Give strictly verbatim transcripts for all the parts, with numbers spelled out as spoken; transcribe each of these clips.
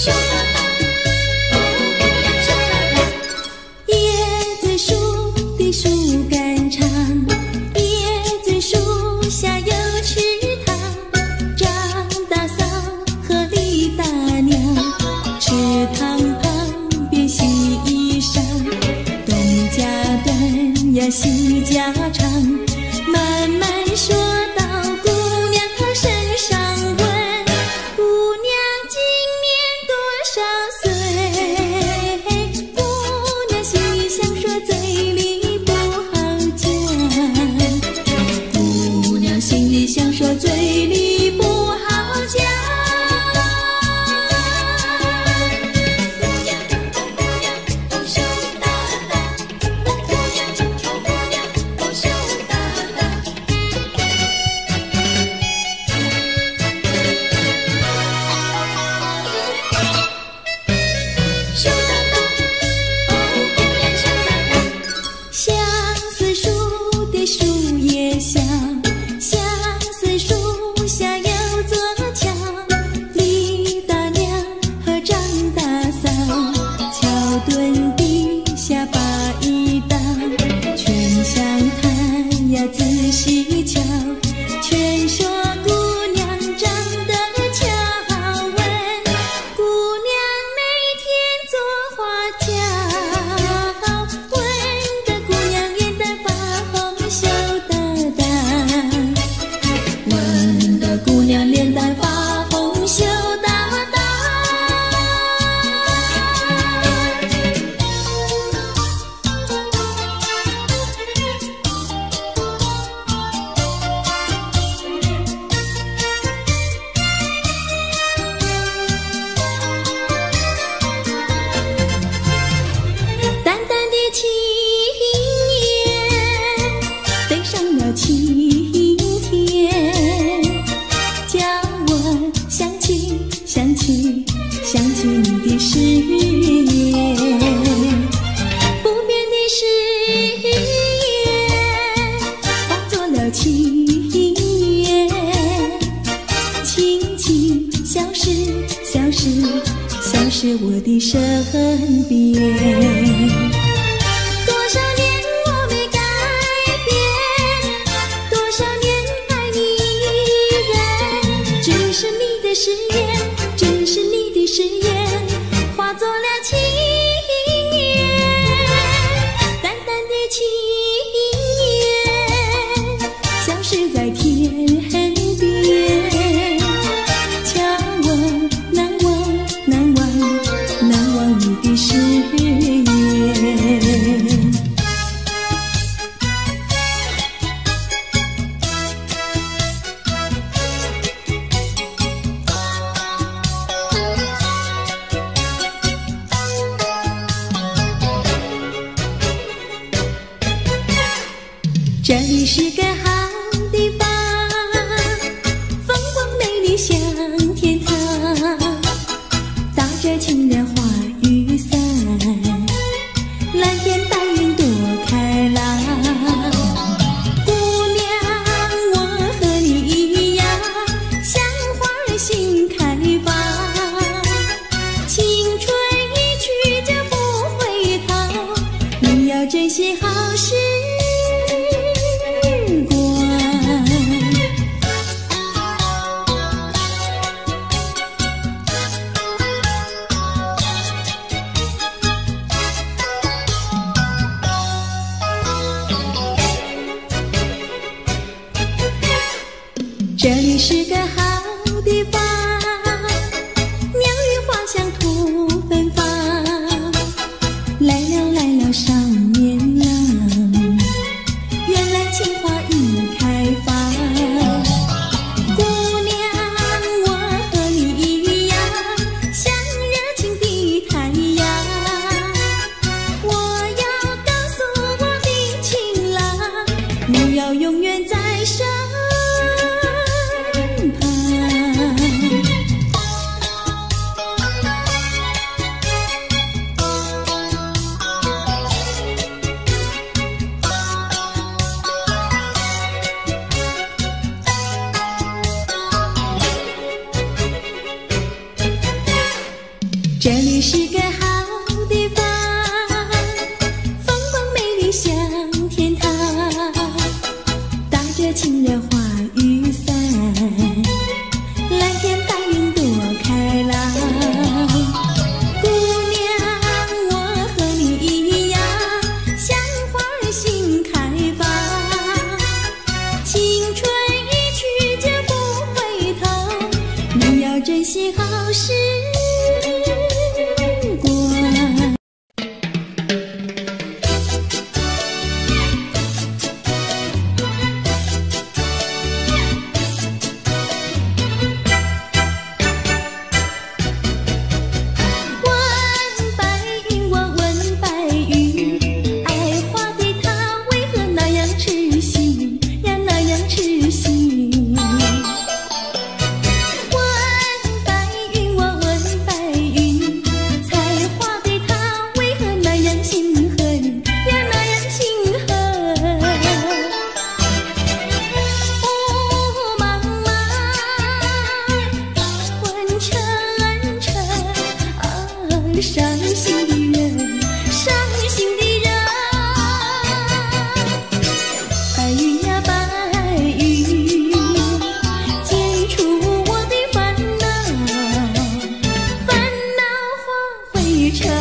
细家常，慢慢说到姑娘她身上问，姑娘今年多少岁？姑娘心里想说，嘴里不好讲。姑娘心里想说，嘴里不好讲。细瞧，全说姑娘长得俏，问姑娘每天做花轿，问得姑娘脸蛋发红羞答答，问得姑娘脸蛋发红羞答答。晴天，叫我想起想起想起你的誓言，不变的誓言化作了情缘，轻轻消失消失消失我的身边。誓言，只是你的誓言，化作了情缘，淡淡的情缘，消失在天边。叫我难忘，难忘，难忘你的誓言。这里是个好地方，风光美丽像天堂，打着清凉花雨伞，蓝天白云多开朗。姑娘，我和你一样，像花儿心开放，青春一去就不回头，你要珍惜好时这里是个好地方，风光美丽像天堂，打着情人花雨伞，蓝天白云多开朗。姑娘，我和你一样，像花儿心开放，青春一去就不回头，你要珍惜好时伤心的人，伤心的人，白云呀白云，剪除我的烦恼，烦恼化灰尘。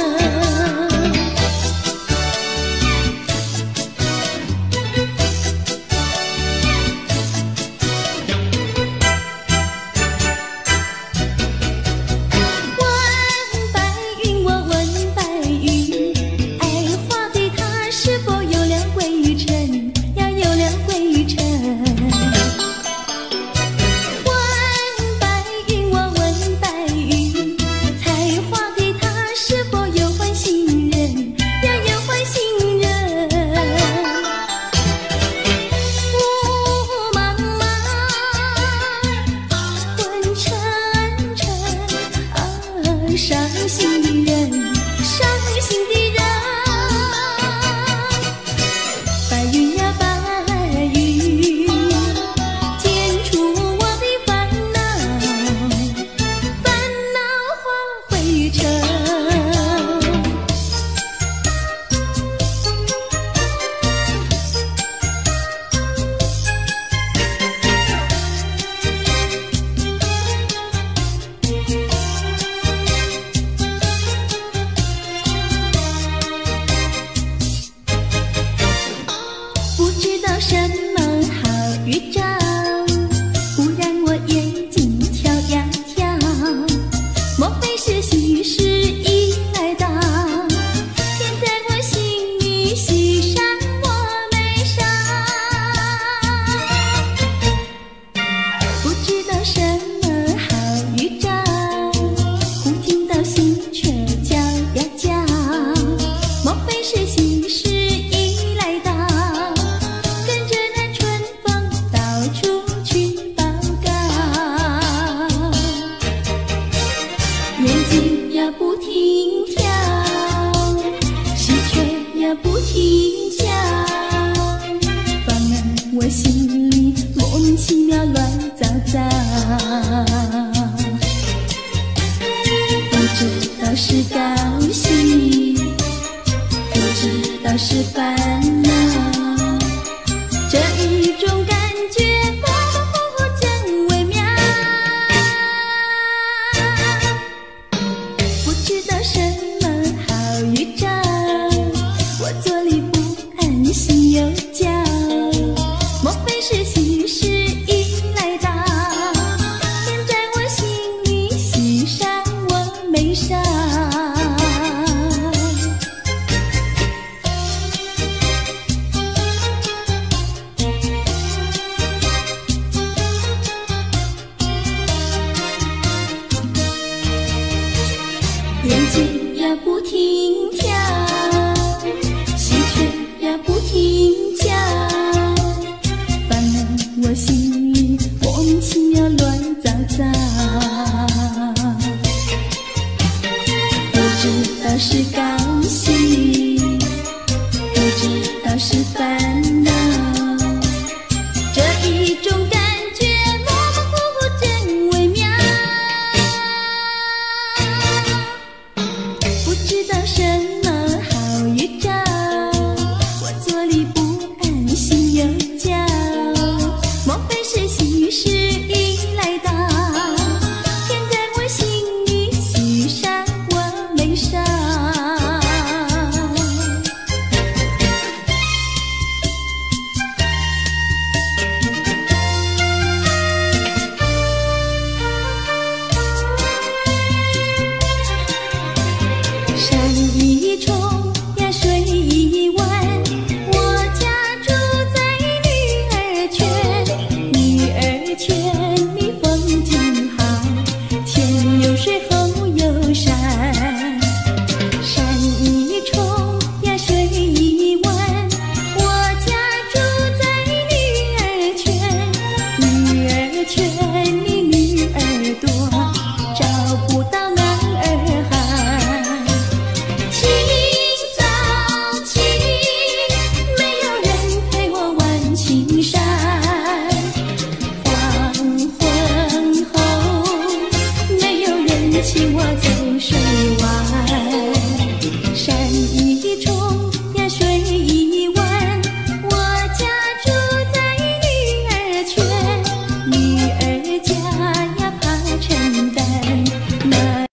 伤心的人，伤心的人，白云呀白云，剪除我的烦恼，烦恼化灰尘。什么好预兆？忽然我眼睛跳呀跳，莫非是喜事已来到？天在我心里喜上我眉梢，不知道什么好预兆，忽听到心却叫呀叫，莫非是喜事已来到？眼睛呀不停跳，喜鹊呀不停叫，放而我心里莫名其妙乱糟糟，不知道是高兴，不知道是烦恼，这一种感觉模模糊糊真微妙。不知道什么好预兆，我坐立不安，心又焦，莫非是喜事已来到？天在我心里喜上我眉梢。眼睛呀不停跳，喜鹊呀不停叫，放而我心里莫名其妙乱糟糟，不知道是高兴，不知道是烦恼，这一种感觉模模糊糊真微妙。 请我走水湾，山一重呀水一弯，我家住在女儿圈，女儿家呀怕承担那。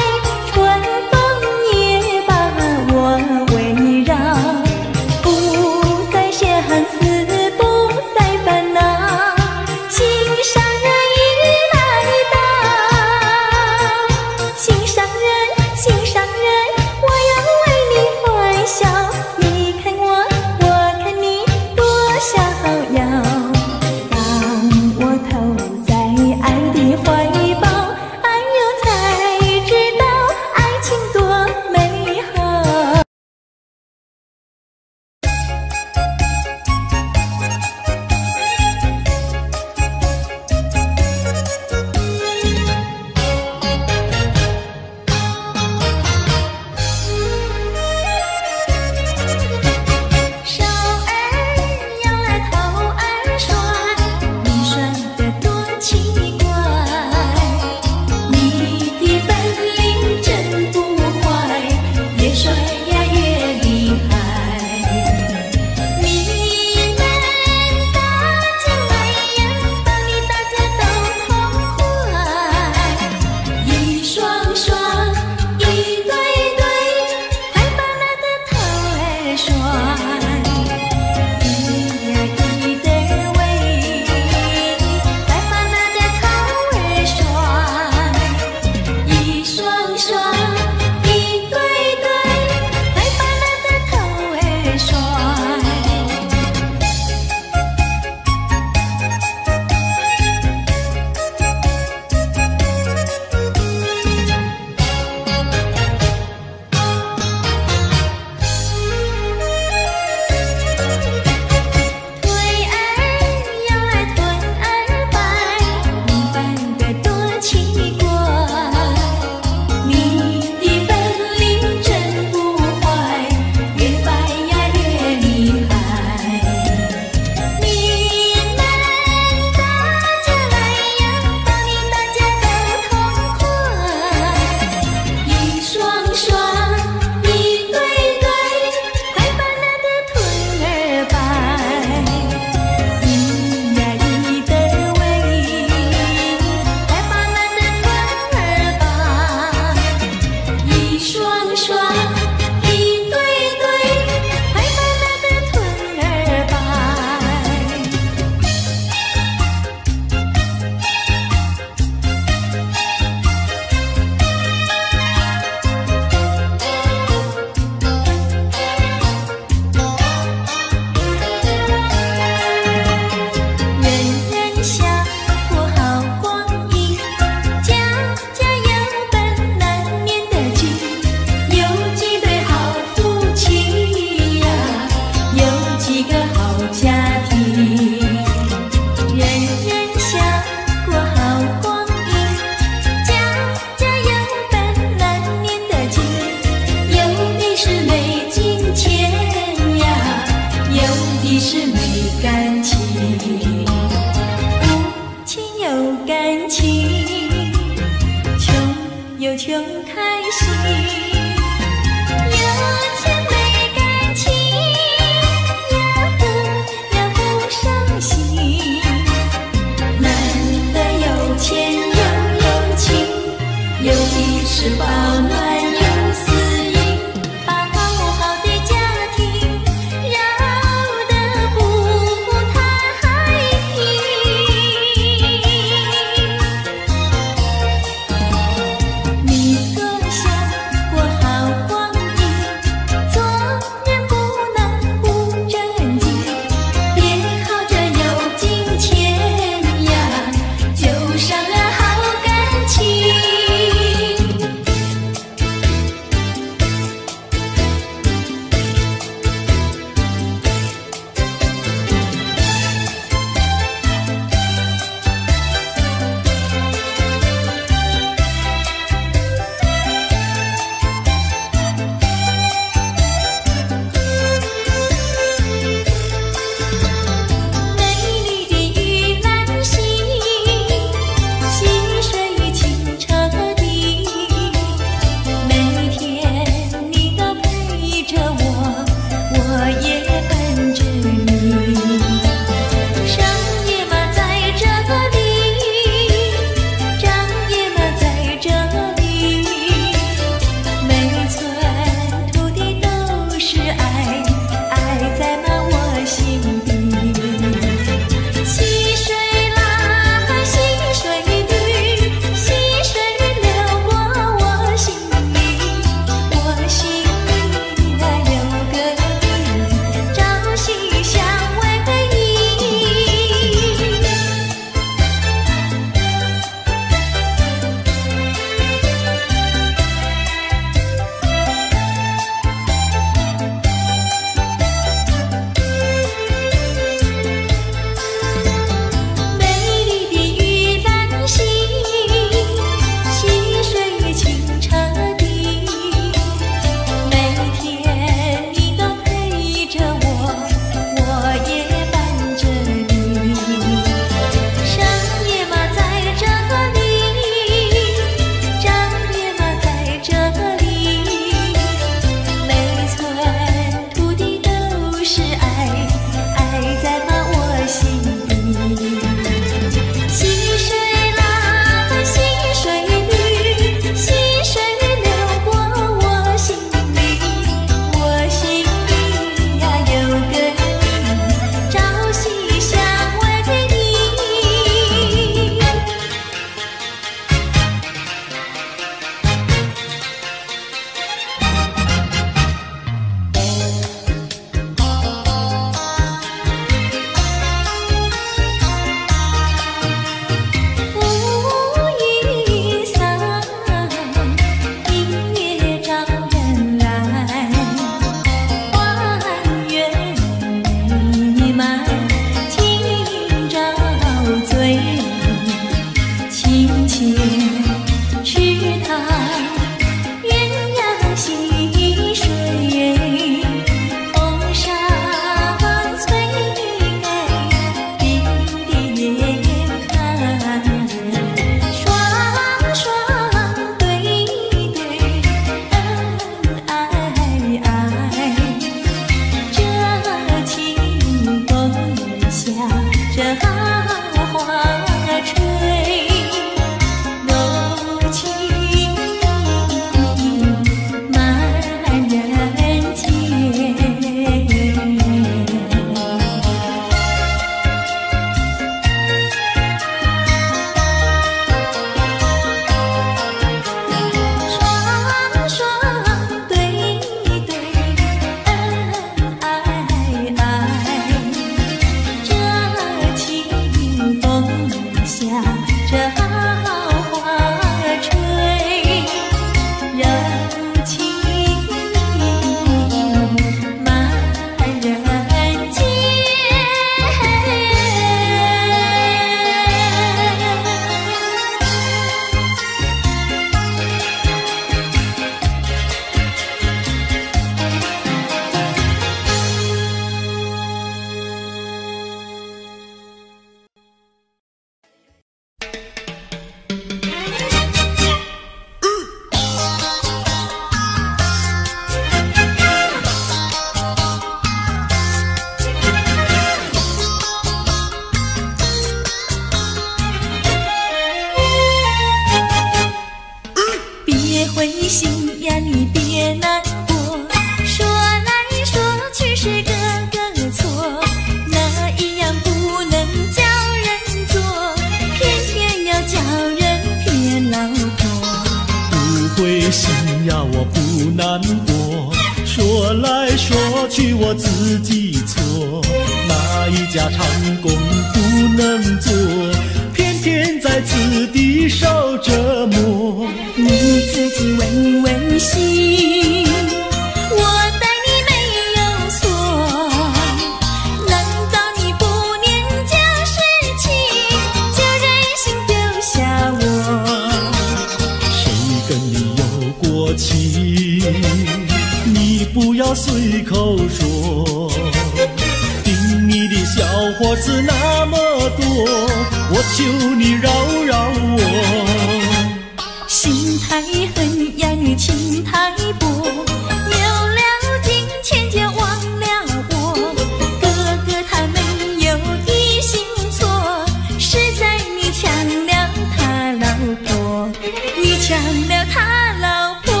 去我自己错，哪一家长工不能做，偏偏在此地受折磨。 你自己问问心，我待你没有错，难道你不念旧事情，就任性丢下我？ 谁跟你有过情，你不要随口说，听你的笑话是那么多，我求你饶饶我。 心太狠呀，你情太薄，有了金钱就忘了我。哥哥他没有一心错，是在你抢了他老婆，你抢了他老婆。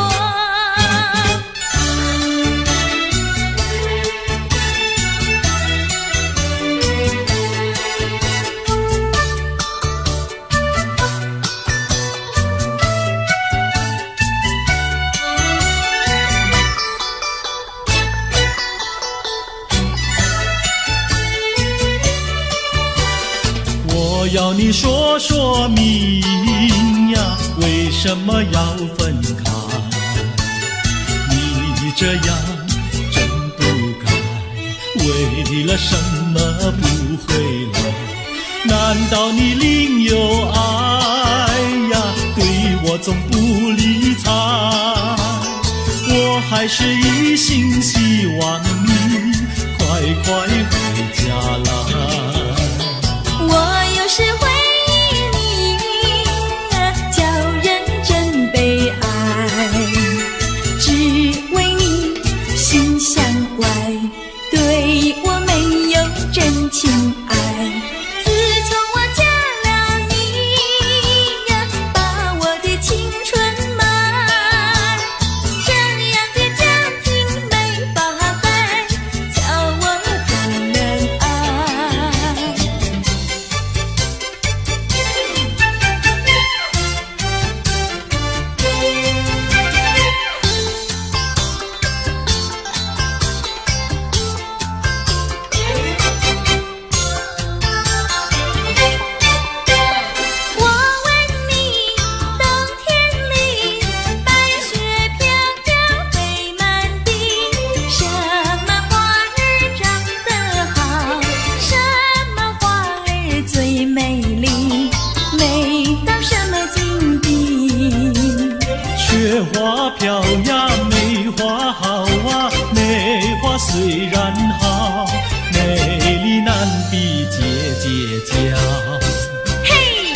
我要你说说明呀，为什么要分开？你这样真不该，为了什么不回来？难道你另有爱呀？对我总不理睬，我还是一心希望你快快回家来。 我有时回忆你，叫人真悲哀，只为你心向外，对我没有真情爱。自从我嫁了你呀，把我的青春埋，这样的家庭没法改，叫我怎能爱？ 雪花飘呀，梅花好啊，梅花虽然好，美丽难比姐姐娇。 嘿，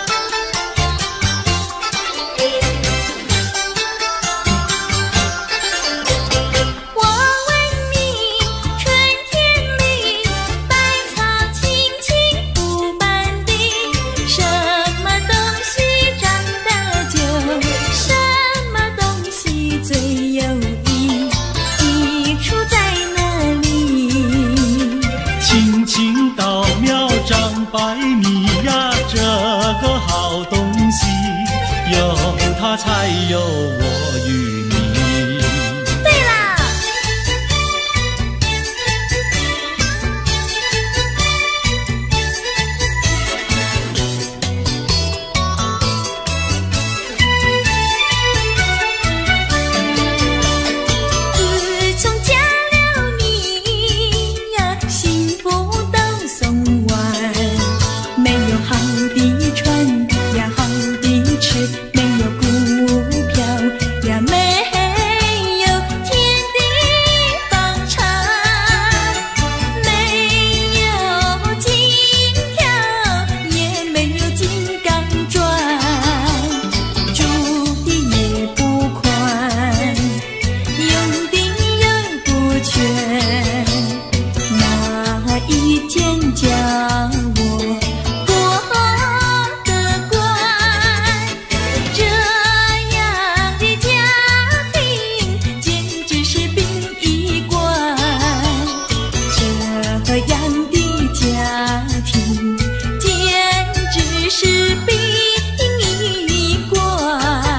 我问你，春天里百草青青不满地，什么东西长得久？什最有益，益处在哪里？ 青青稻苗长百米呀，这个好东西，有它才有我与你。 对啦，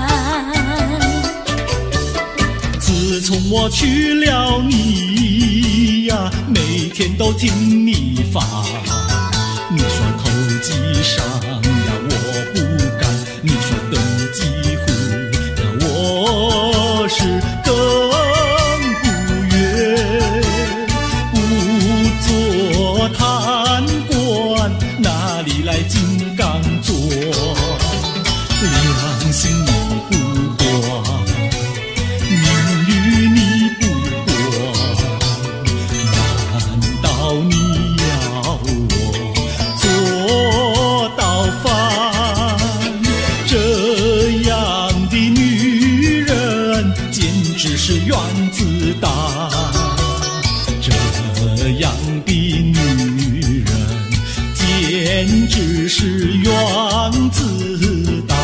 我去了你天都听你放。你说投机商呀，我不干；你说登记户呀，我是更不愿。不做贪官，哪里来金刚座？良心你不管，名誉你不管，难道你要我做到饭？这样的女人简直是原子弹，这样的女人简直是原子弹。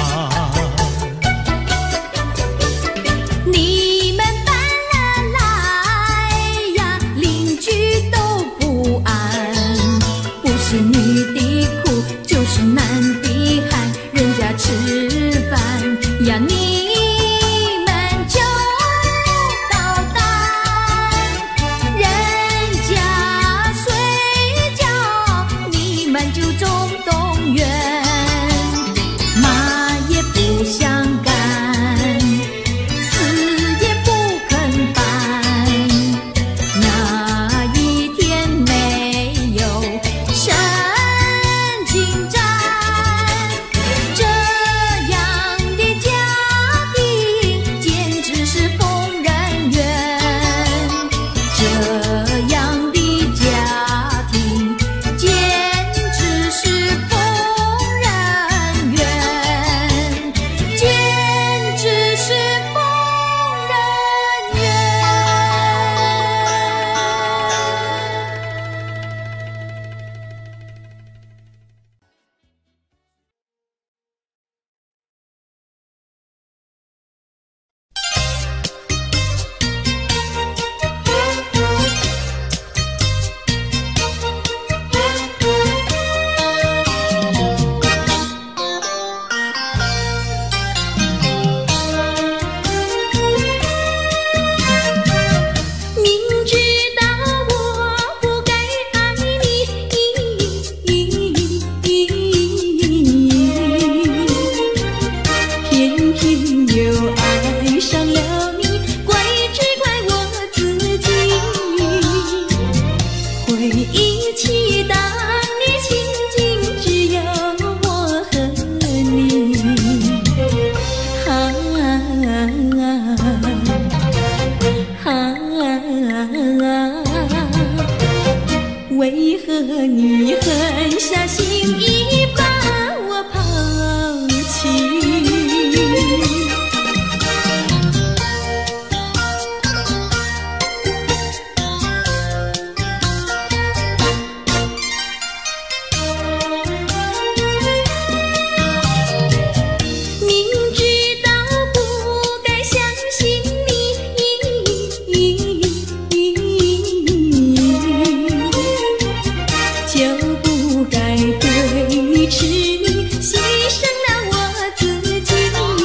你们搬了来呀，邻居都不安。不是女的苦，就是男的寒，人家吃饭呀，你们就捣蛋；人家睡觉，你们就总动员。骂也不想干，死也不肯搬。哪一天没有神经战？这样的家庭简直是疯人院，这样的家庭简直是疯人院，简直是疯人院。明知道我不该爱你，偏偏又爱上了你，怪只怪我自己。回忆起当年情景，只有我和你。啊啊，为何你狠下心意把我抛弃？明知道不该相信你，就不该对你痴迷，牺牲了我自己。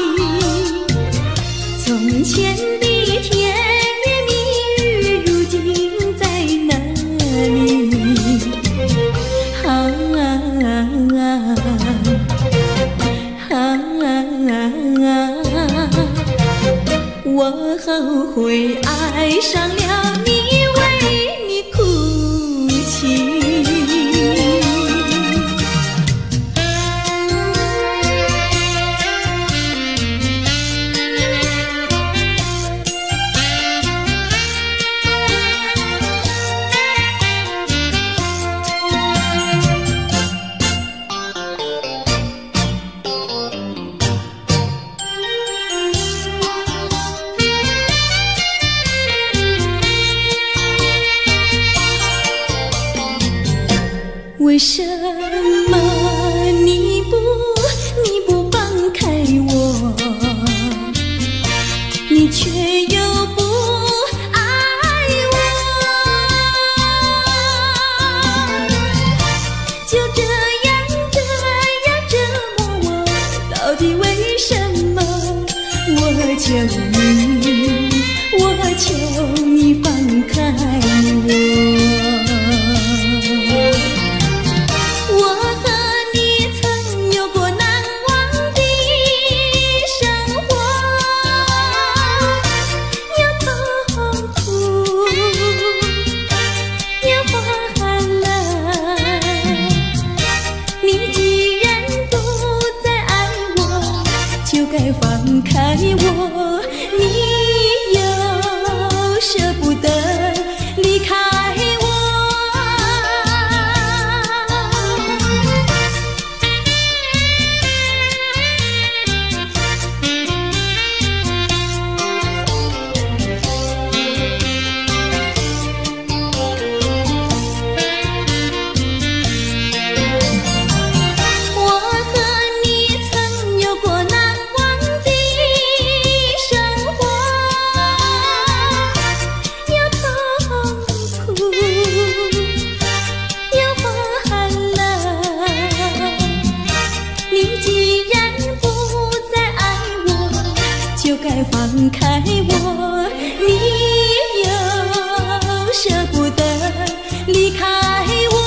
从前的甜言蜜语，如今在哪里？啊啊，我后悔爱上了你，为你哭泣。为什么你不你不放开我，你却又不爱我？就这样这样折磨我，到底为什么？我求你，我求你放开我。 放开我，你又舍不得离开我。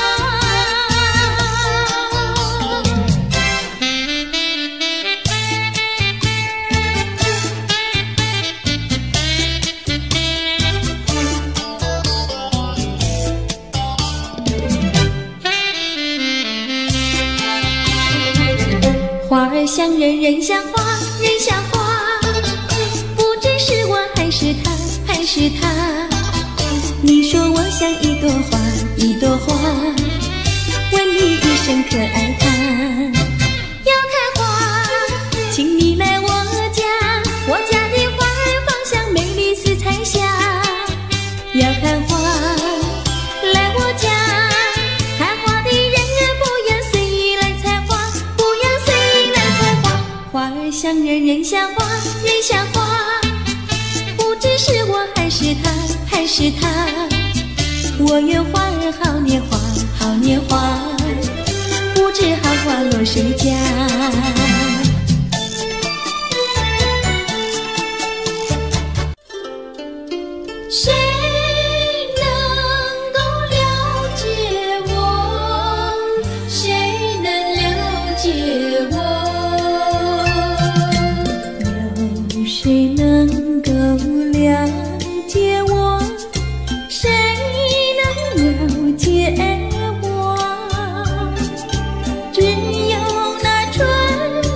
花儿像人，人像花，人像花，不知是我还是他，还是他。你说我像一朵花，一朵花，问你一声可爱它。要看花，请你来我家，我家的花儿芳香美丽似彩霞。要看花，来我家。花儿像人，人像花，人像花，不知是我还是他，还是他。我愿花儿好年华，好年华，不知好花落谁家。谁能够了解我？谁能了解我？谁能够了解我？谁能了解我？只有那纯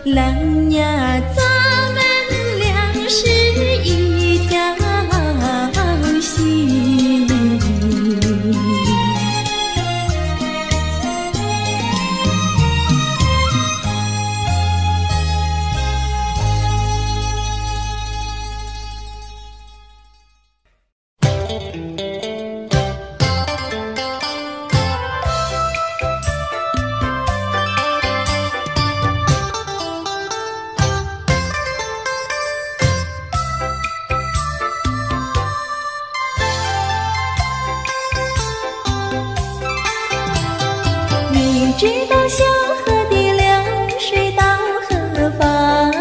郎呀，咱们俩是一条心。你知道小河的流水到何方？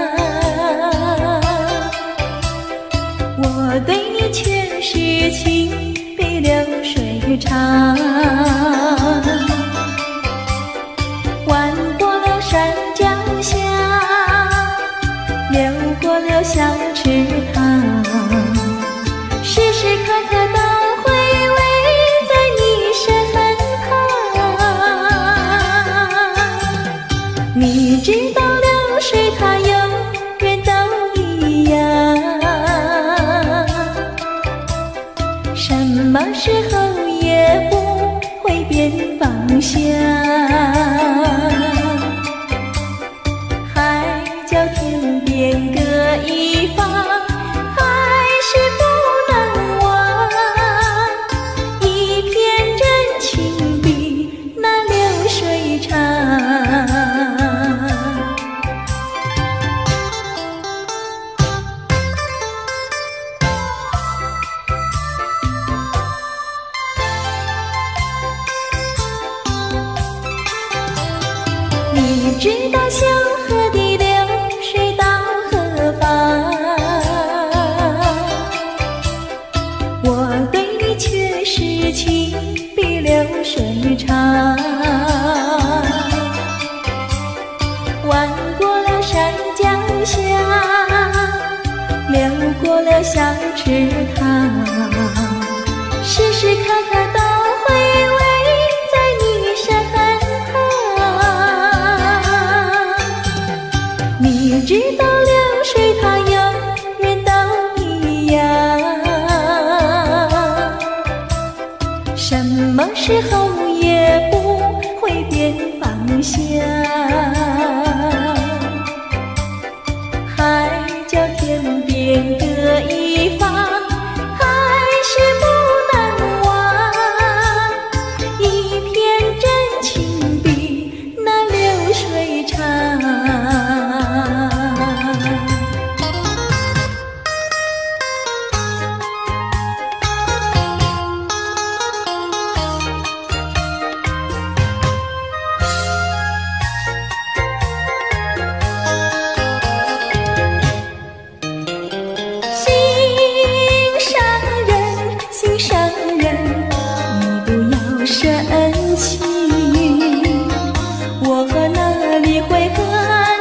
我对你却是情比流水长。弯过了山脚下，流过了小池塘，时时刻刻都回味在你身旁。你知道流水它永远都一样，什么时候也不会变方向。海角天边各一方，还是不能忘。一片真情比那流水长。你知道小河的流水到何方？我对你却是情比流水长。弯过了山脚下，流过了小池塘，时时刻刻都回味在你身旁。你知道流水它永远都一样，什么时候也不会变方向。海角天边各一方，还是不能忘。一片真情比那流水长。生气，我哪里会和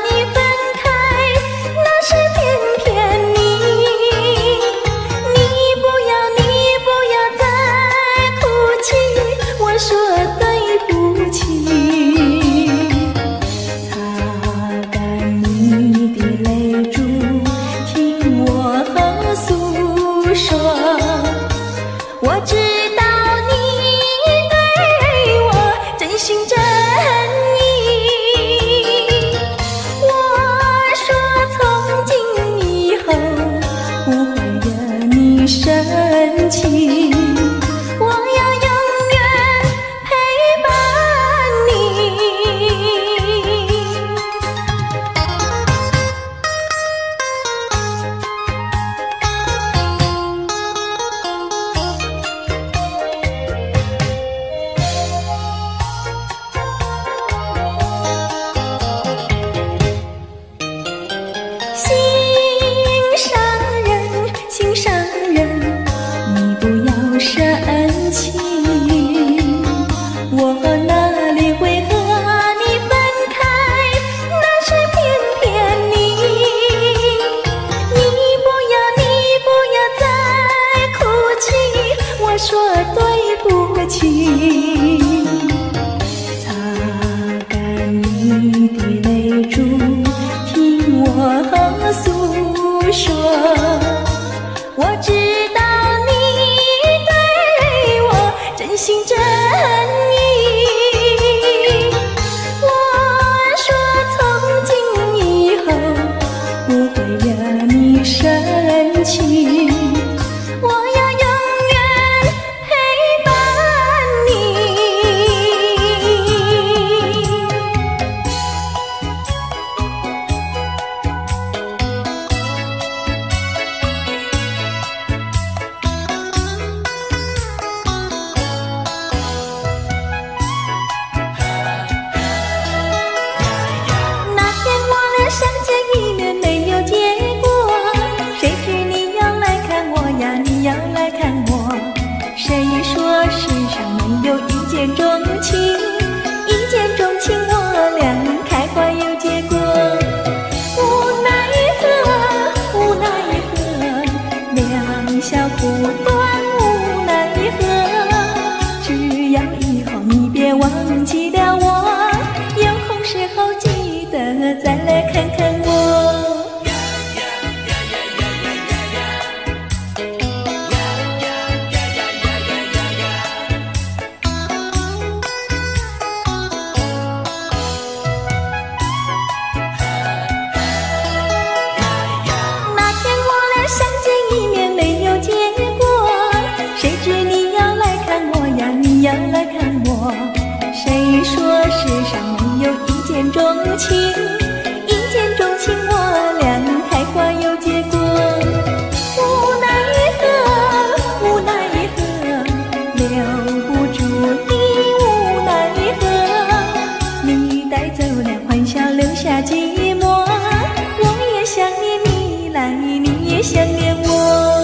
谁说世上没有一见钟情？一见钟情，我俩开花有结果。无奈何，无奈何，留不住你，无奈何。你带走了欢笑，留下寂寞。我也想念你来，你也想念我。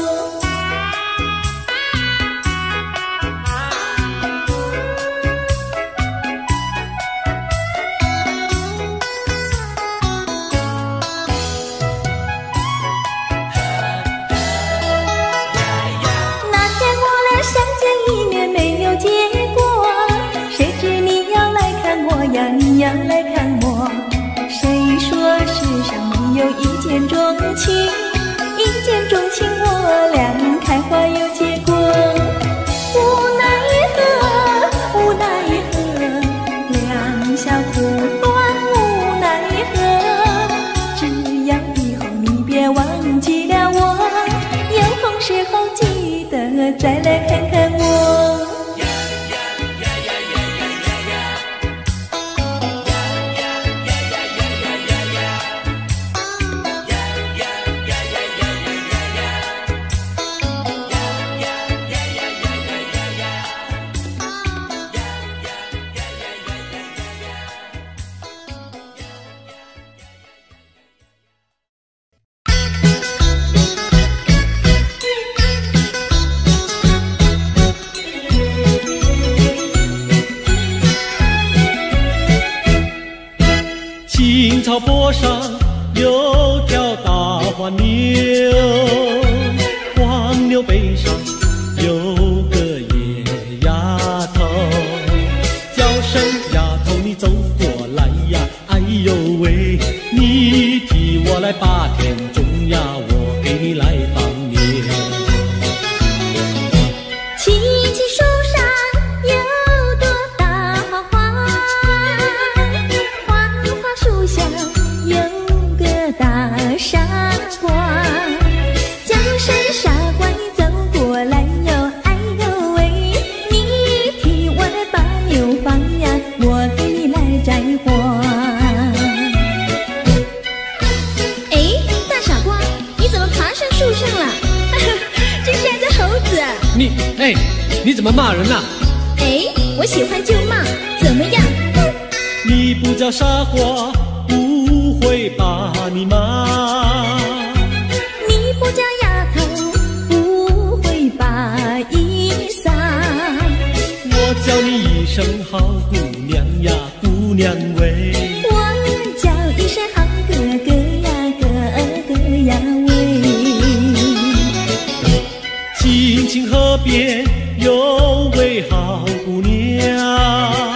你要来看我，谁说世上没有一见钟情？一见钟情，我俩开花有结果。无奈何，无奈何，两小苦短，无奈何。只要以后你别忘记了我，有空时候记得再来看看我。 青草坡上有条大黄牛，黄牛背上有个野丫头，叫声丫头你走过来呀，哎呦喂，你替我来把田种呀，我给你来放牛。 青青树上有朵大花花，树下有个大傻瓜，叫声傻瓜你走过来哟，哎呦喂，你替我来把牛放呀，我给你来摘花。哎，大傻瓜，你怎么爬上树上了？真是只猴子！ 你哎，你怎么骂人啊？ 哎，我喜欢就骂，怎么样？ 你不叫傻瓜，不会把你骂。 你不叫丫头，不会把衣撒。 我叫你一声好姑娘呀，姑娘喂。 我叫一声好哥哥呀，哥哥呀喂。 青青河边有位好姑娘。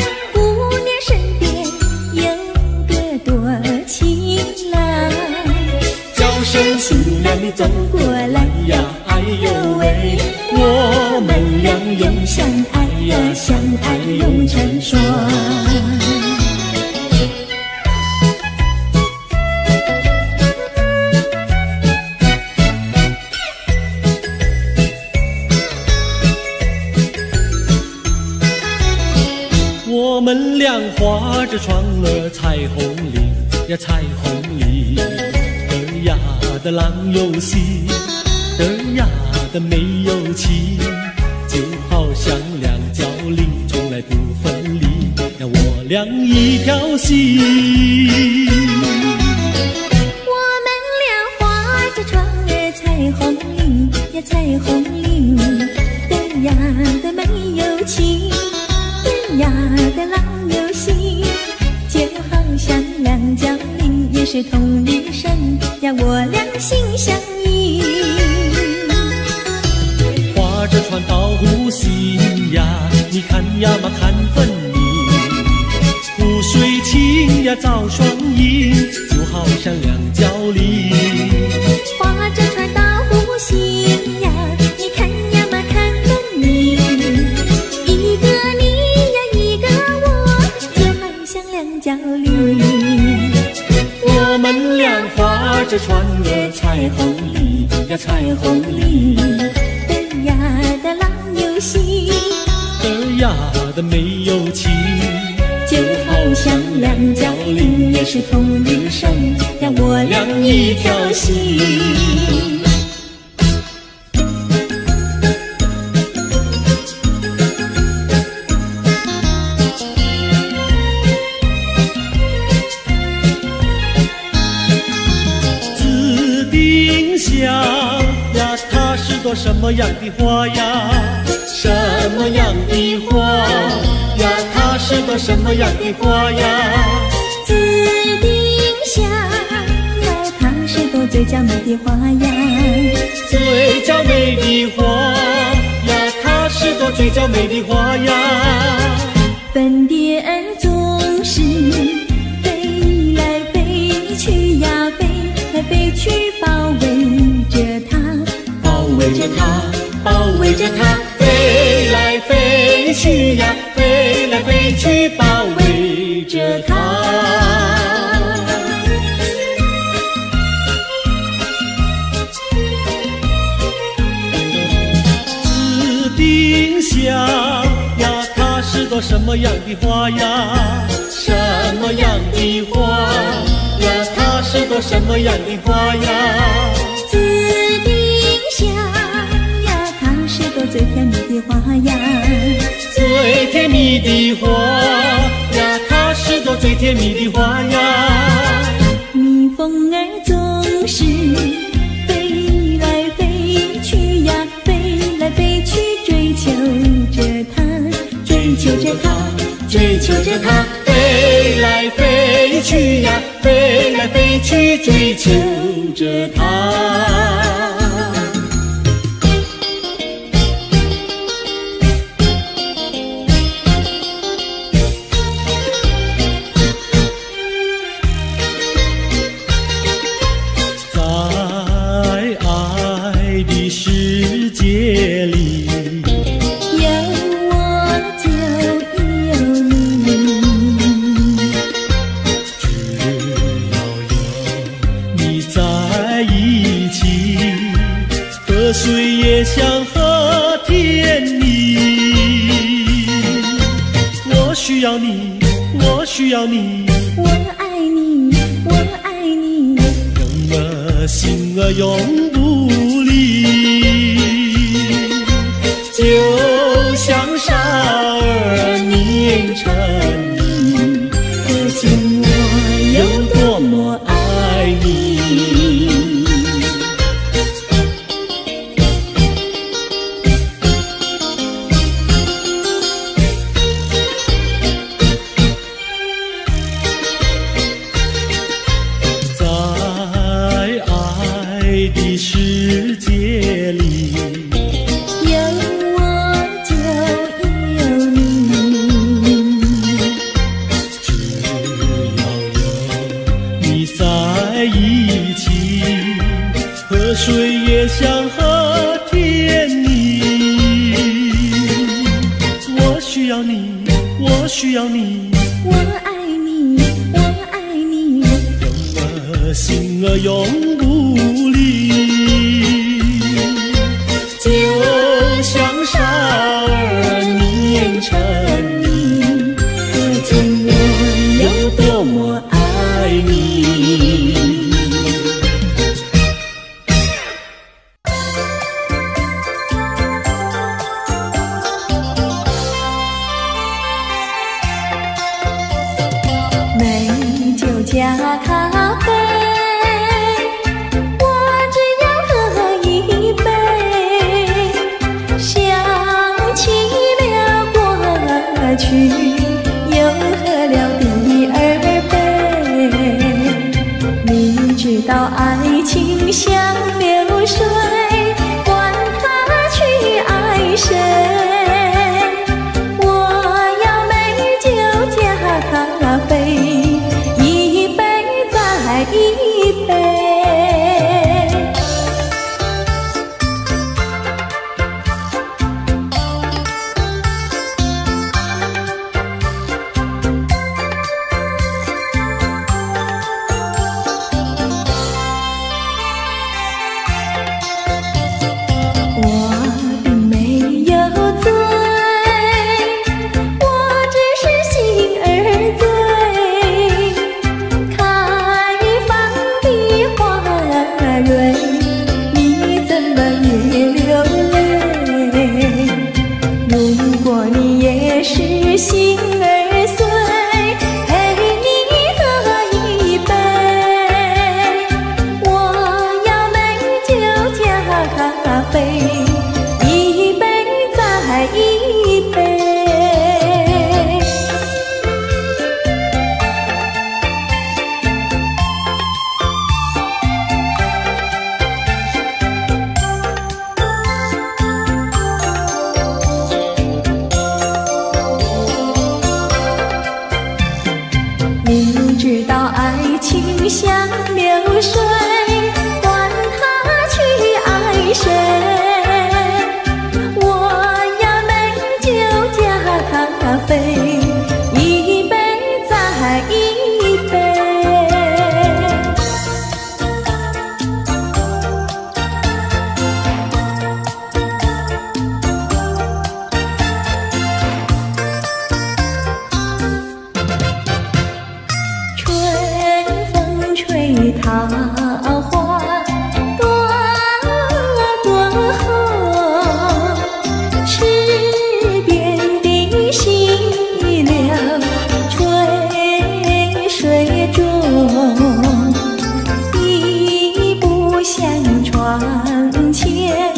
姑娘你走过来呀，哎呦喂，我们俩永相爱呀，相爱永成双。我们俩画着窗儿彩虹里呀，彩虹里的呀的郎有喜，的呀的没有情，就好像两角铃从来不分离呀，我俩一条心。 我们俩画着窗儿彩虹里呀，彩虹里的呀的没有情，的呀的郎有喜，就好像两角铃也是同一声呀，我俩心相依。 划着船到湖心呀，你看呀嘛看分明，湖水清呀照双影，就好像两角铃。 划着船到湖心呀，你看呀嘛看分明，一个你呀一个我，就好像两角铃。 我们俩划着船儿彩虹里呀，彩虹里的呀的郎有喜， 儿呀的没有情， 就好像两角铃也是同日生，让我俩一条心。 紫丁香呀，它是朵什么样的花呀？什么样的花呀？它是朵什么样的花呀？ 紫丁香呀，它是朵最娇美的花呀。 最娇美的花呀，它是朵最娇美的花呀。 粉蝶儿总是飞来飞去呀，飞来飞去包围着它， 包围着它，包围着它，飞来飞去呀，飞来飞去，包围着它。紫丁香呀，它是朵什么样的花呀？什么样的花呀？它是朵什么样的花呀？ 紫丁香呀，它是朵最甜蜜的花呀。 最甜蜜的花呀，它是朵最甜蜜的花呀。 蜜蜂儿总是飞来飞去呀，飞来飞去追求着它，追求着它， 追求着它，飞来飞去呀，飞来飞去，追求着它。在爱的世界里， 有我就有你， 只要有你在一起，河水也像和甜蜜。我需要你，我需要你， 我爱你，我爱你， 永儿心儿永不离，就像傻儿黏成泥， 可见我有多么爱你。 在爱的世界里， 有我就有你， 只要有你在一起，河水也像和甜蜜。我需要你，我需要你， 我爱你，我爱你， 永儿心儿永不离，就像傻儿黏成泥， 可见我有多么爱你。美酒加咖啡，我只要喝一杯，想起了过去，又喝了第二杯。你知道爱情像流水，管它去爱谁，我要美酒加咖啡，一杯再一杯。我并没有醉， 知道爱情像流水，管他去爱谁，我要美酒加咖啡，一杯再一杯。桃花朵朵红，池边的溪流垂水中，一步向窗前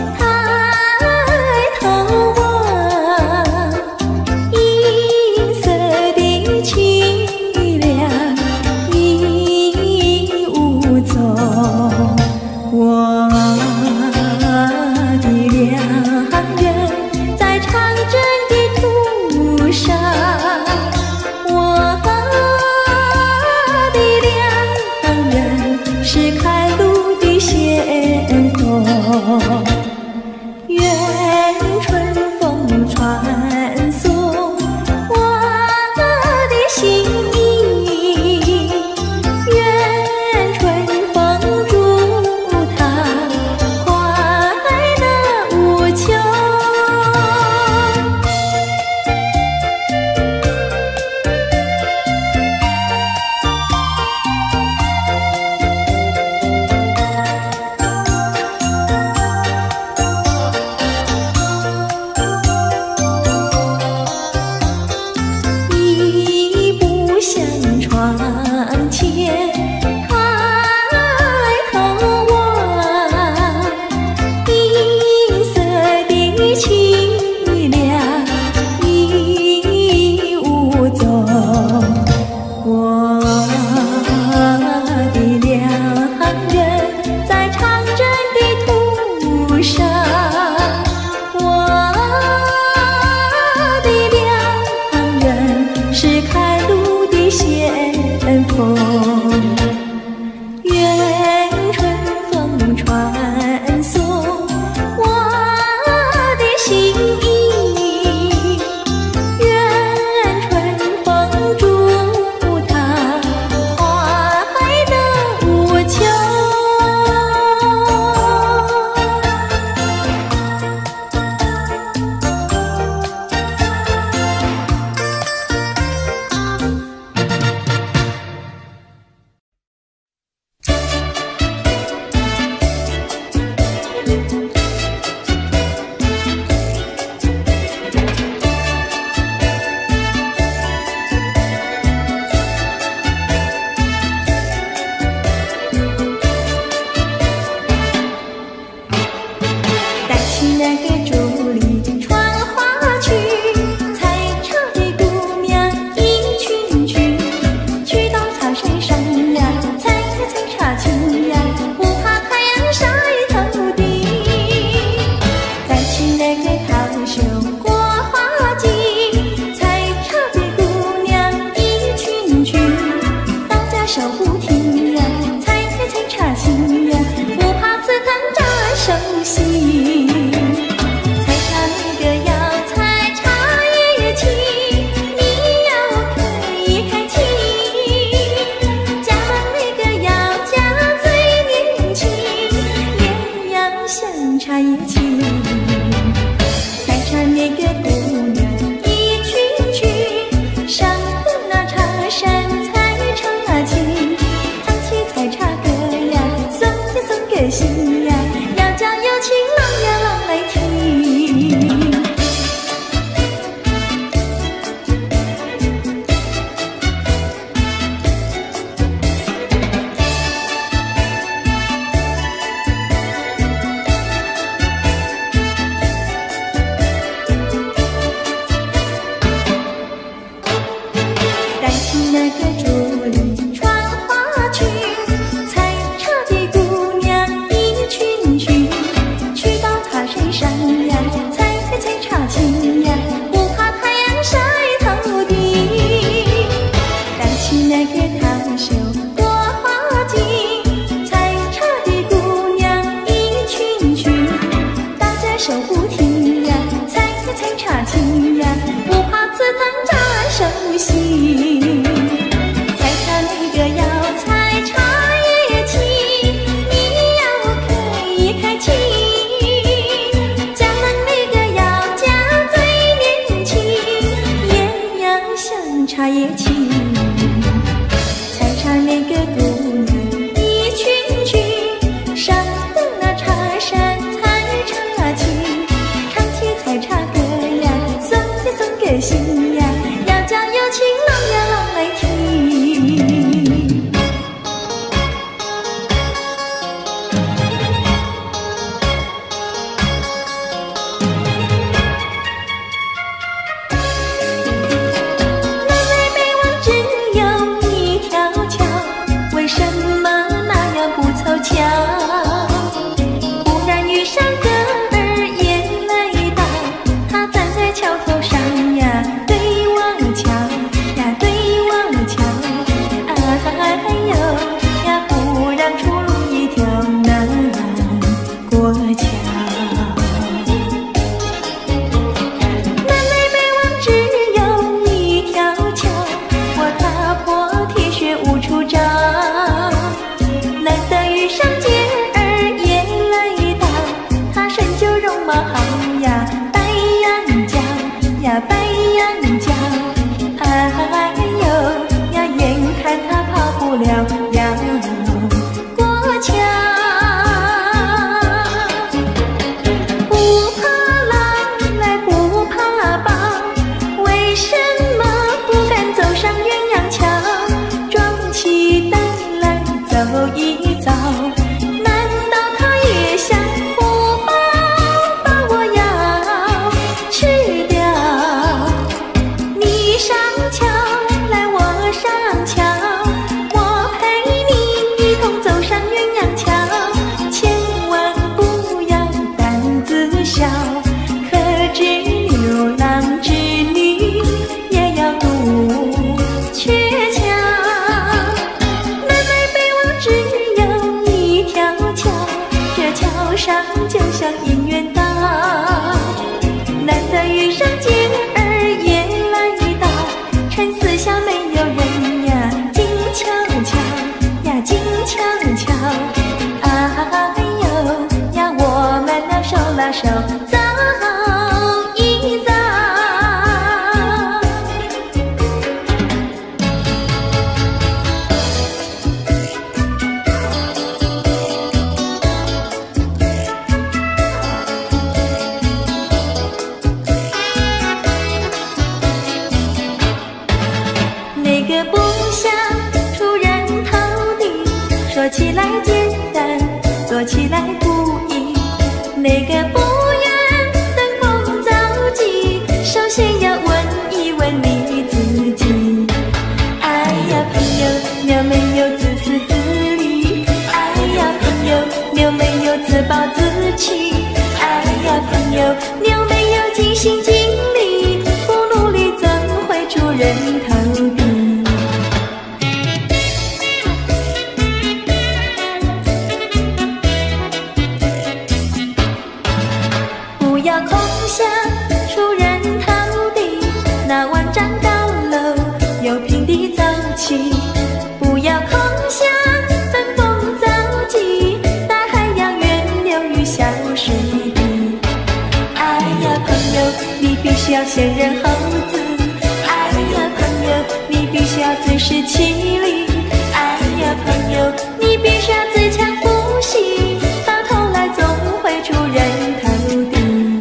抬头望，银色的凄凉我的良人在长征的途上，我的良人是开路的先锋。愿春风传送我的心意，愿春风祝他快乐无穷。一步向窗前抬头望，银色的凄凉已无踪。我的良人在长征的途上，我的良人是开路的先锋。愿春风传送我的心意，愿春风祝他快乐无穷。带起那个竹篱传花去，采茶的姑娘一群群，去到茶山上呀，采呀采茶青呀，不怕太阳晒头顶。带起那个桃袖过花季，采茶的姑娘一群群，大家手不停呀，采呀采茶青呀，不怕刺疼扎手心。采茶那个要采茶叶青，你要开开青；加那个要加最年轻，也要像茶叶青。采茶那个姑娘一群群，上的那茶山采茶青，唱起采茶歌呀，送呀送个心呀，要叫有情郎呀郎来听。 长袖多花襟，采茶的姑娘一群群，打着手不停呀，采呀采茶青呀，不怕刺疼扎手心。采茶那个要采茶叶青，你要可以开清。家人那个要家最年轻，也要像茶叶青。采茶那个姑娘一群群，上的那茶山采茶青，唱起采茶歌呀，送呀送给心呀，要叫有情郎呀郎来听。南北北望只有一条桥，为什么那样不凑巧？忽然遇上个儿也来到，他站在桥头上呀，对我瞧呀，对我瞧，哎呦呀，不让出路一条难过桥。南北北望只有一条桥，我踏破铁鞋无处找。难得遇上姐儿也来到，她身就容貌好呀，白羊角呀，白羊角，哎呦呀，眼看她跑不了要过桥。不怕狼来不怕豹，为什么不敢走上鸳鸯桥？壮起胆来走一遭，难道他也想不饱把我要吃掉？你上桥来我上桥，我陪你一同走上鸳鸯桥，千万不要胆子小，可知牛郎织女也要渡鹊桥。南北北望只有一条桥，这桥上就像姻缘岛。难得遇上姐儿也来到，趁四下没有人呀，静悄悄呀，静悄悄，哎呦呀，我们俩手拉手走一遭。那个不想出人头地，说起来简单，做起来不易。那个不愿登峰造极，首先要问一问你自己。哎呀朋友，你有没有自私自利？哎呀朋友，你有没有自暴自弃？哎呀朋友，你有没有尽心尽力？不努力怎会出人头地？不要空想出人头地，那万丈高楼由平地走起。不要空想登峰造极，大海洋源流于小水滴。哎呀朋友，你必须要先人后子。哎呀朋友，你必须要自食其力。哎呀朋友，你必须要自强不息，到头来总会出人头地。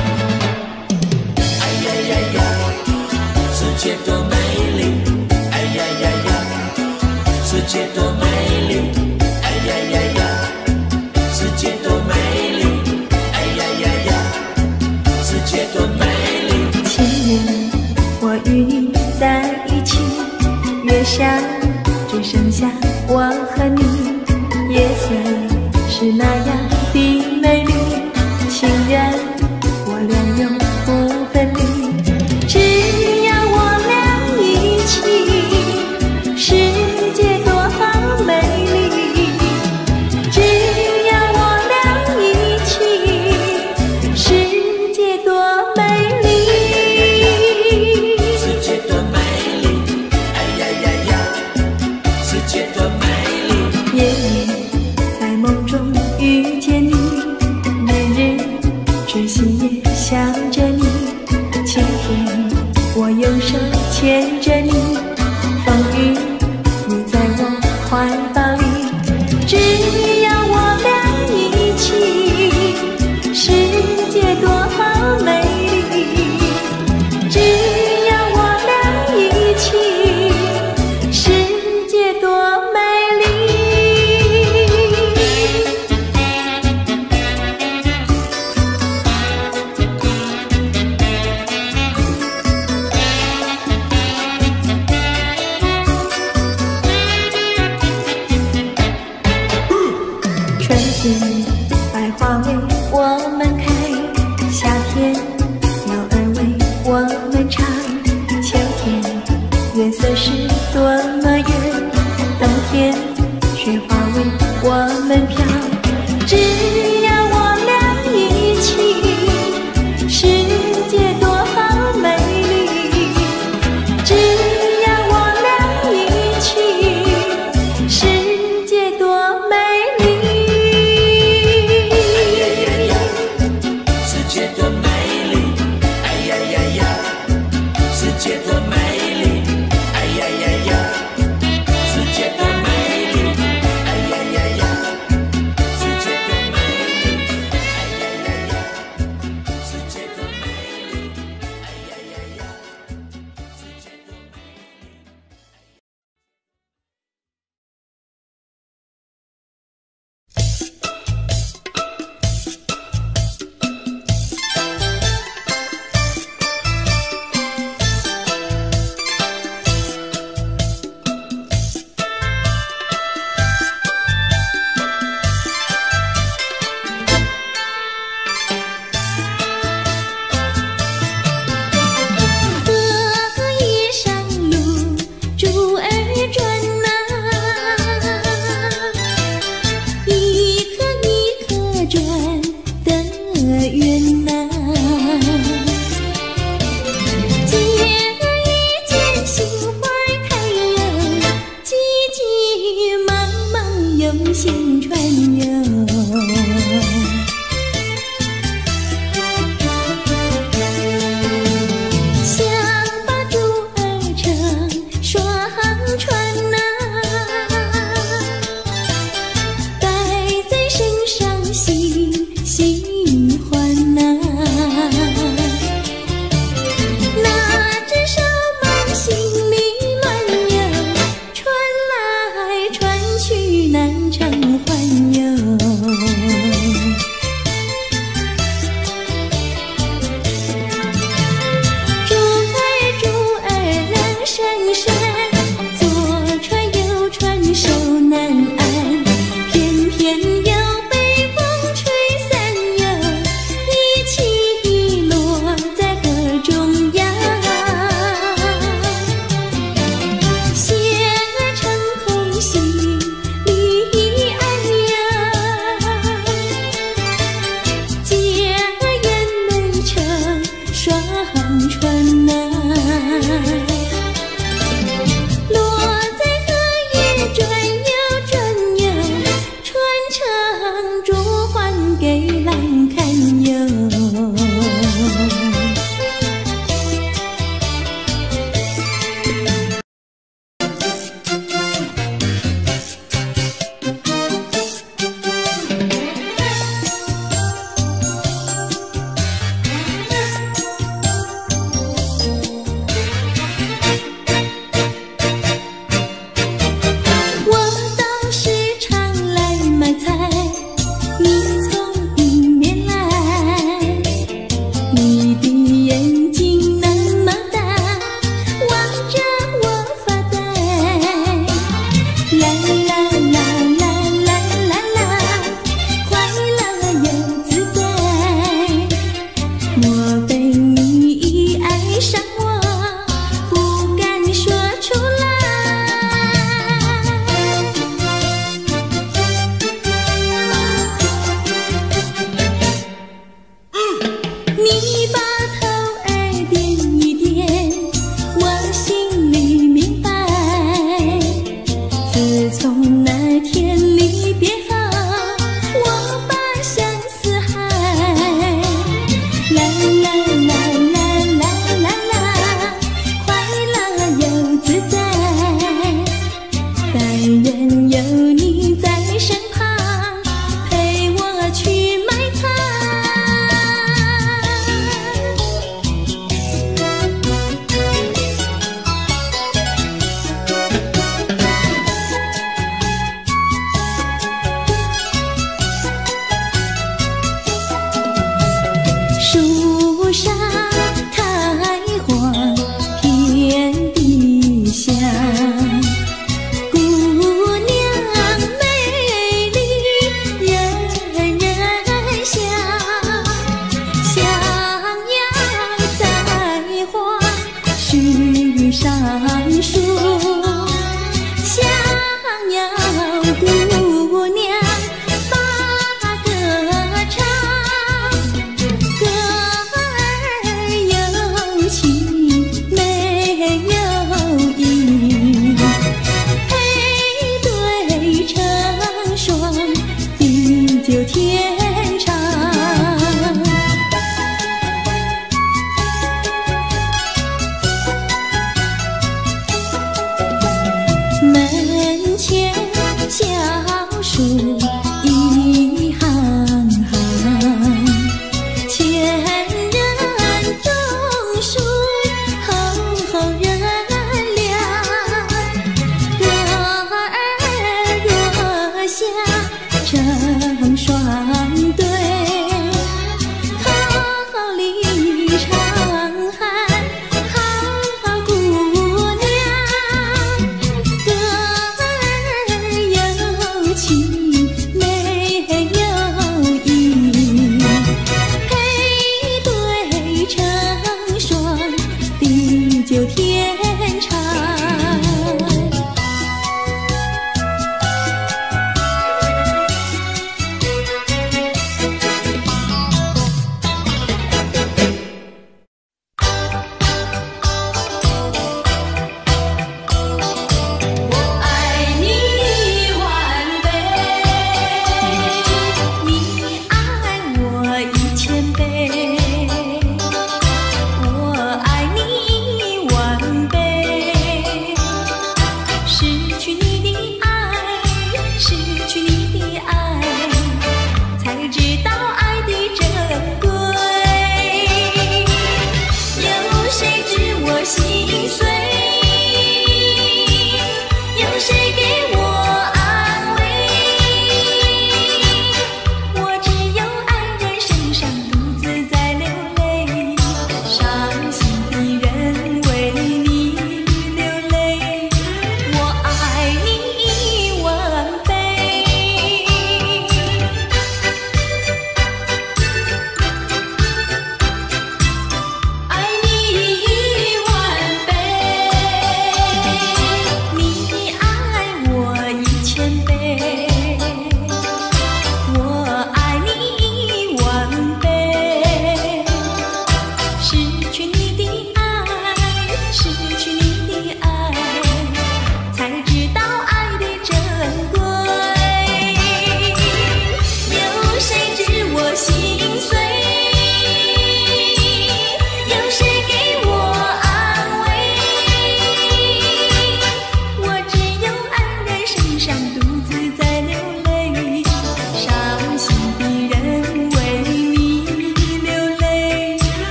哎呀呀呀，世界多美丽！哎呀呀呀，世界多美丽！哎呀呀呀，世界多美丽！哎呀呀呀，世界多美丽！ 情人，我与你在一起，月下只剩下我和你，夜色是那样的美丽，情人我俩永不分离，只要我俩一起，世界多多美丽。 夜夜在梦中遇见你，日日痴心也想着你。晴天我用手牵着你，风雨你在我怀抱里。只要我俩一起，世界多美丽。只要我俩一起，世界多美丽。春天百花为我们开，夏天鸟儿为我们唱，秋天月色是多么圆，冬天雪花为我们飘。只要我俩一起，世界多美丽。只要我俩一起，世界多美丽。 世界多美丽，哎呀呀呀！世界多美丽，哎呀呀呀！世界多美丽，哎呀呀呀！世界多美丽，哎呀呀呀！世界多美丽，哎呀呀呀！世界多美丽。 荷叶上路，珠儿转呐，一颗一颗转得圆呐。见一见杏花开哟，急急忙忙用心传哟。想把珠儿成双船呐，带在身上喜喜欢呐。拿着手忙心里乱哟，传来传去难偿还哟。珠儿珠儿亮闪闪，左传右传手难安，偏偏又被风吹散哟，一起落在河中央。线儿成空心里爱呀，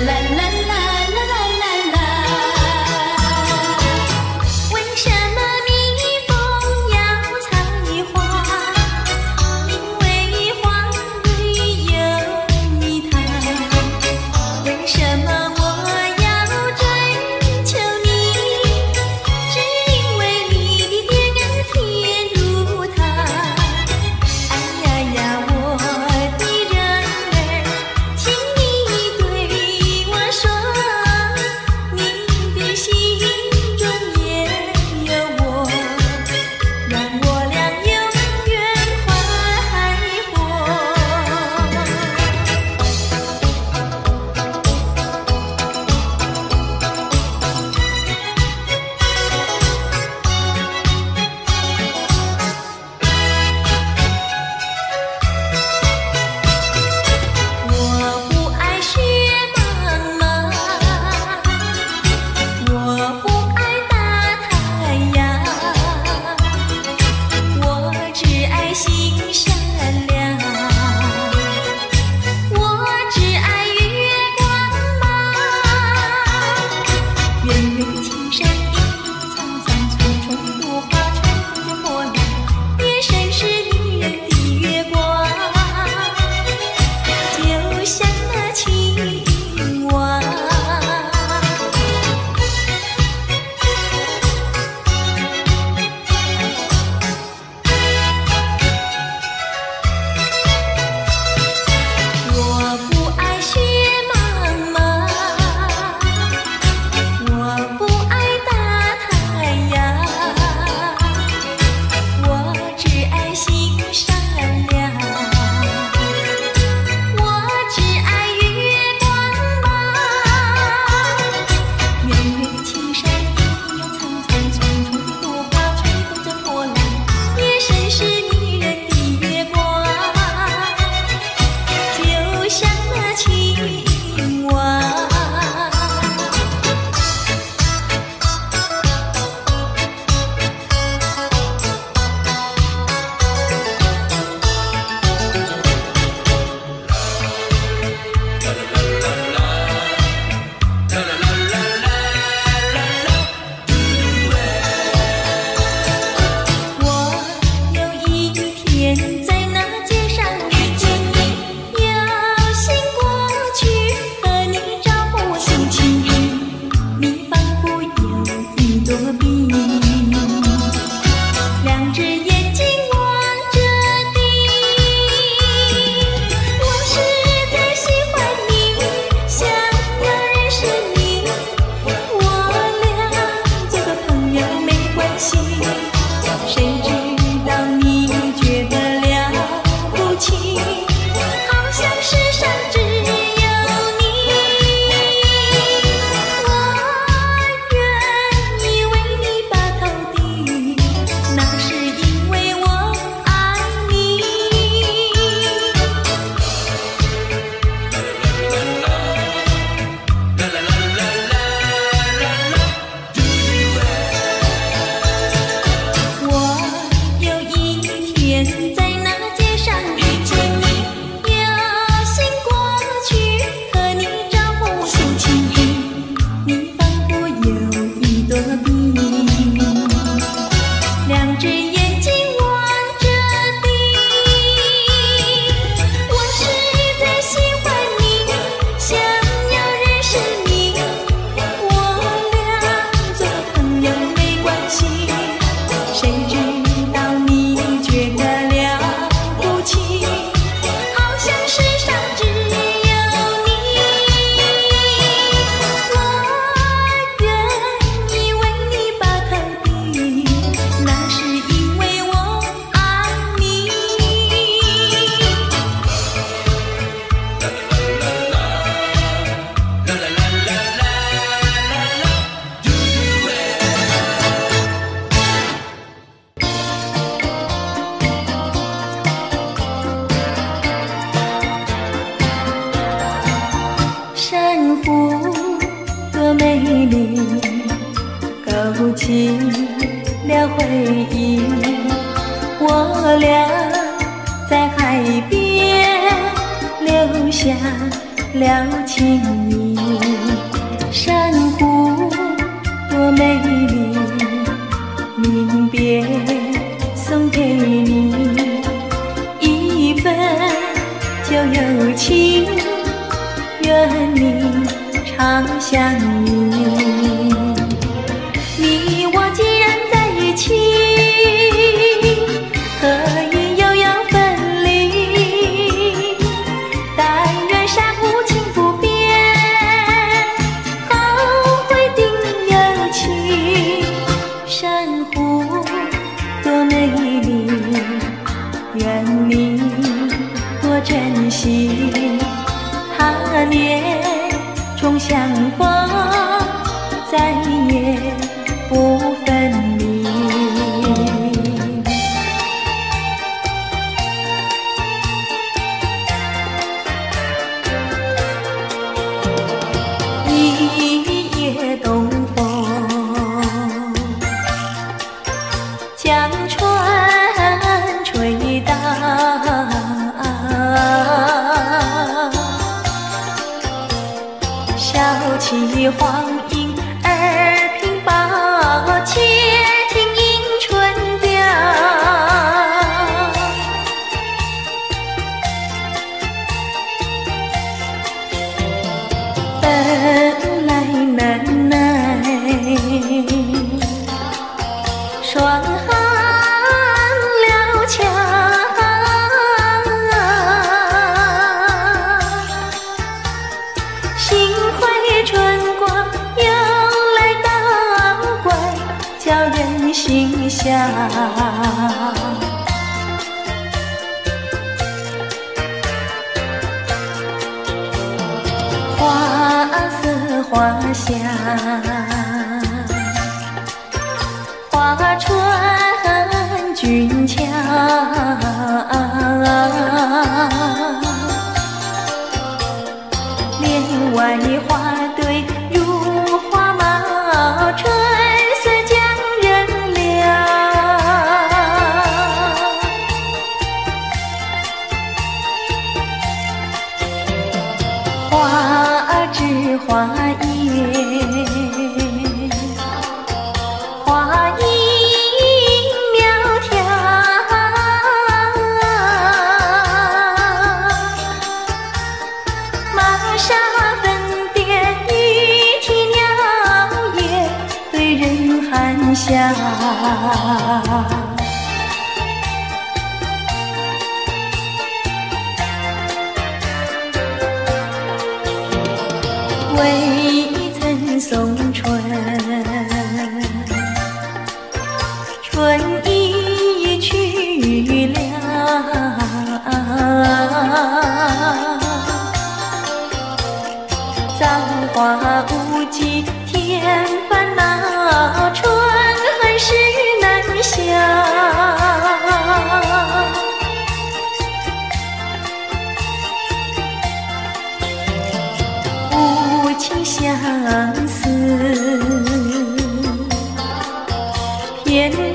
勾起了回忆，我俩在海边留下了情意。珊瑚多美丽，临别送给你一份旧友情，愿你常相依。你我既然在一起，何以又要分离？但愿山无情不变，后会定有期。珊瑚多美丽，愿你多珍惜。他年重相逢，再也不分离。一夜东风，将船吹荡，笑起黄莺儿鬓抱，且听迎春调。本来难耐，双行了桥，心怀春光又来倒怪，叫人心笑。花色花香，花船俊俏，帘外花堆如花帽，春色将人撩。花枝花叶，花影苗条，玛莎粉点玉啼鸟也对人含笑。未曾送春，春已去了。造化无极添烦恼，春恨事难消。无情相思，偏